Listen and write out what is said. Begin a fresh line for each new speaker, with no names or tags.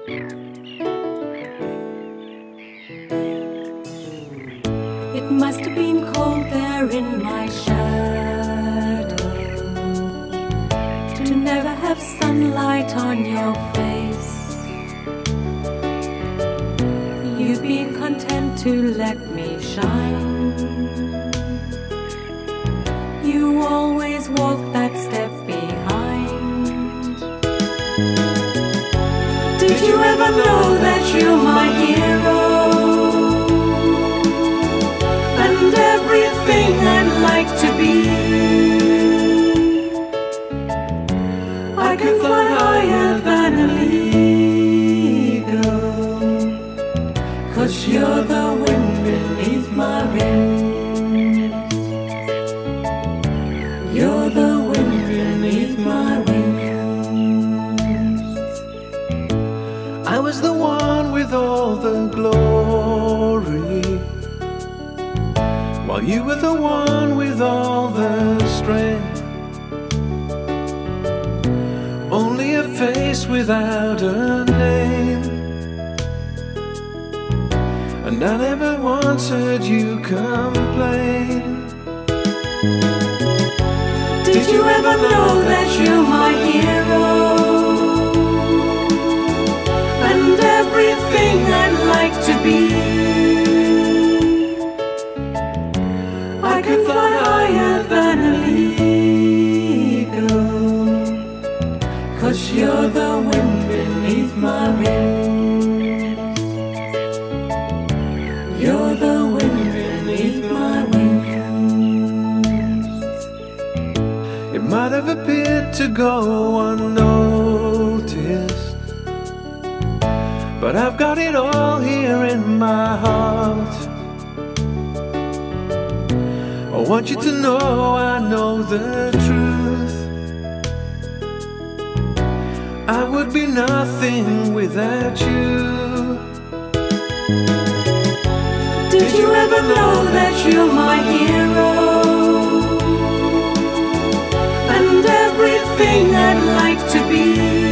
It must have been cold there in my shadow, to never have sunlight on your face. You've been content to let me shine. You always walk that step behind. Did you ever know that you're my hero? And everything I'd like to be. I can fly higher than an eagle, 'cause you're the wind beneath my wings. You're the wind beneath my wings.
I was the one with all the glory, while you were the one with all the strength. Only a face without a name, and I never once heard you complain.
Did you ever know that you're my hero? And everything I'd like to be. I could fly higher than an eagle, 'cause you're the wind beneath my wings. You're the wind beneath my wings.
It might have appeared to go unnoticed, but I've got it all here in my heart. I want you to know I know the truth. I would be nothing without you.
Did you ever know that you're my hero? And everything I'd like to be.